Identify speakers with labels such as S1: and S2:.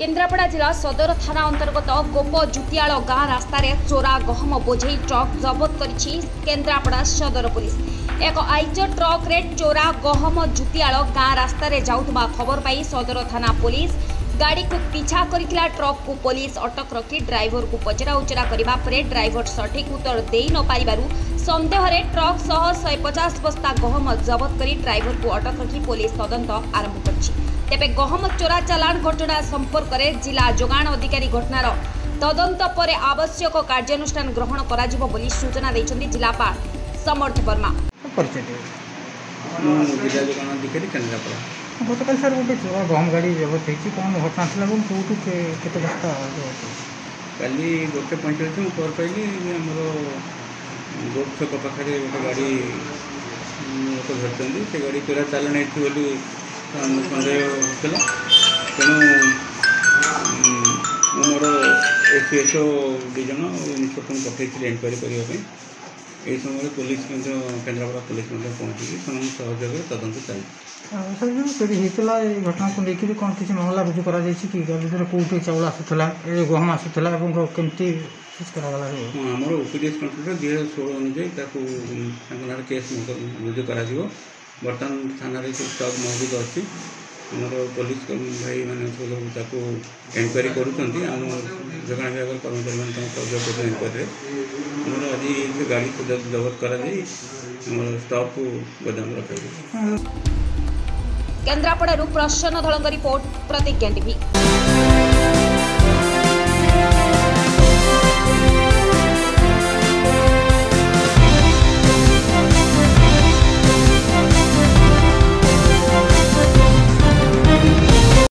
S1: केन्द्रापड़ा जिला सदर थाना अंतर्गत गोप जुतियाल गाँ रास्त चोरा गहम बोझे ट्रक जबत करिछि केन्द्रापड़ा सदर पुलिस। एक आइचर ट्रक रे चोरा गहम जुतियाल गाँ रास्त जाउथबा खबर पाई सदर थाना पुलिस गाड़ी को पीछा करितला। ट्रक को पुलिस अटक रखी ड्राइवर को पचरा उचरा करिबा परे ड्राइवर सठिक उत्तर देई न पारिबारु संदेह रे ट्रक सह 150 बस्ता गहम जबत करी ड्राइवर को अटक रखी पुलिस तदंत आरंभ करछि। तेबे गहम चोरा चालाण घटना संपर्क में जिला जोगाण अधिकारी घटनार तदंत पर आवश्यक कार्यानुष्ठान ग्रहण कराजिबो बोली सूचना दैछन्ती जिलापाल समर्थ वर्मा।
S2: गतकाल सर गोटे चोरा गहम गाड़ी जबत होती कौन घटना था कौटू केते बस्ता
S3: काली गोटे 45 में खबर पाइली आमर गोट छक पाखे गोटे गाड़ी लोक धरती से गाड़ी चोरा चालाण बोली सन्देह होता तेणु मोर एसओ दुज इन्सपेक्टर पठे इनक्वारी करने यही समय पुलिस केन्द्रापड़ा पुलिस पहुँची सहयोग तदंत चली।
S2: सर जो चोरी होता है घटना को लेकिन कौन किसी मामला रुजु करा कि भर कौटी चाउल आसूला गहम आसूला केमती कराला?
S3: हाँ आमर ओपीडीएस कंट्रोल 2016 अनुजाई केस रुजु कर बर्तमान थाना स्टक मौजूद अच्छी आमर पुलिस भाई मैंने सब एनक्वारी करुँच आम जोगाण विभाग कर्मचारी मैंने सहयोग कर एनक्वारी आमर आज गाड़ी को जबत कर स्टक को गोदाम रखा।
S1: केन्द्रापड़ारू प्रसन्न धलंग रिपोर्ट प्रतिज्ञा टीवी।